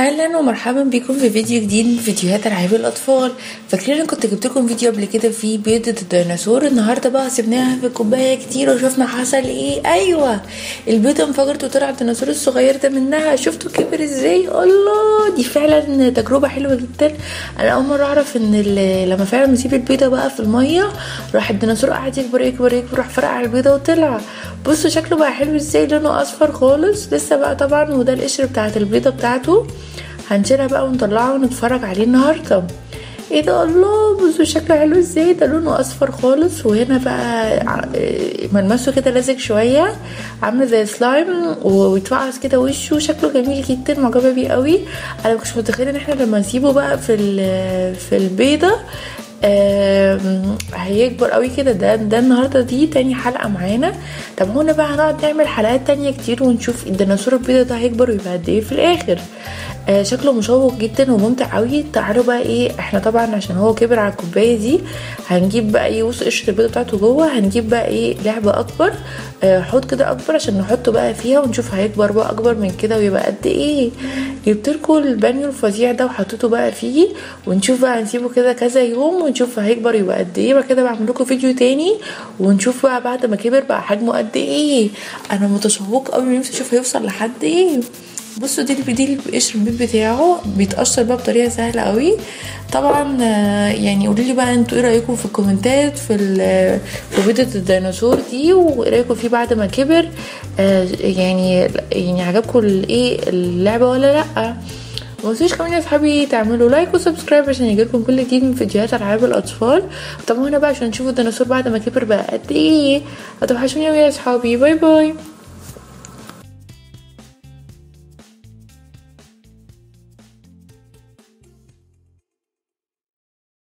اهلا ومرحبا بكم في فيديو جديد من فيديوهات العاب الاطفال. فاكرين انا كنت جبت لكم فيديو قبل كده فيه بيضة الديناصور. النهارده بقى سيبناها في كوبايه كتير وشفنا حصل ايه. ايوه، البيضه انفجرت وطلع الديناصور الصغير ده منها. شفتوا كبر ازاي؟ الله، دي فعلا تجربه حلوه جدا. انا اول مره اعرف ان لما فعلا نسيب البيضه بقى في الميه راح الديناصور قعد يكبر يكبر يكبر، راح فرقع البيضه وطلع. بصوا شكله بقى حلو ازاي، لونه اصفر خالص لسه بقى طبعا، وده القشر بتاعت البيضه بتاعته. هنشيلها بقى ونطلعه ونتفرج عليه النهارده. ايه ده؟ الله، بصوا شكله حلو ازاي، ده لونه اصفر خالص، وهنا بقى ملمسه كده لازق شويه، عامل زي سلايم، ويتفعص كده وشه. شكله جميل جدا، معجبه بيه قوي. انا مكنتش متخيله ان احنا لما نسيبه بقى في البيضه هيكبر قوي كده. ده النهارده دي تاني حلقه معانا. طب هنا بقى هنقعد نعمل حلقات تانية كتير ونشوف الديناصور البيضه ده هيكبر ويبقى قد ايه في الاخر. شكله مشوق جدا وممتع قوي. تعالوا بقى ايه، احنا طبعا عشان هو كبر على الكوبايه دي هنجيب بقى ايه، وسط قشر البيضه بتاعته جوه، هنجيب بقى ايه لعبه اكبر، حوض كده اكبر عشان نحطه بقى فيها ونشوف هيكبر بقى اكبر من كده ويبقى قد ايه. جبتلكوا البانيو الفظيع ده وحطيته بقى فيه، ونشوف بقى هنسيبه كده كذا يوم ونشوف هيكبر يبقى قد ايه. بعد كده بعمل لكم فيديو تاني ونشوف بقى بعد ما كبر بقى حجمه قد ايه. انا متشوق قوي، نفسي اشوف هيوصل لحد ايه. بصوا دي القشر البيض بتاعه بيتقشر بقى بطريقه سهله قوي. طبعا يعني قولوا لي بقى انتوا ايه رايكم في الكومنتات في بيضه الديناصور دي، وايه رايكم فيه بعد ما كبر. يعني عجبكم ايه اللعبه ولا لا؟ ما تنسوش كمان يا اصحابي تعملوا لايك وسبسكرايب عشان يجيلكم كل جديد من فيديوهات العاب الاطفال. طب هنا بقى عشان نشوفوا الديناصور بعد ما كبر بقى قد ايه. هتوحشوني قوي يا اصحابي، باي باي.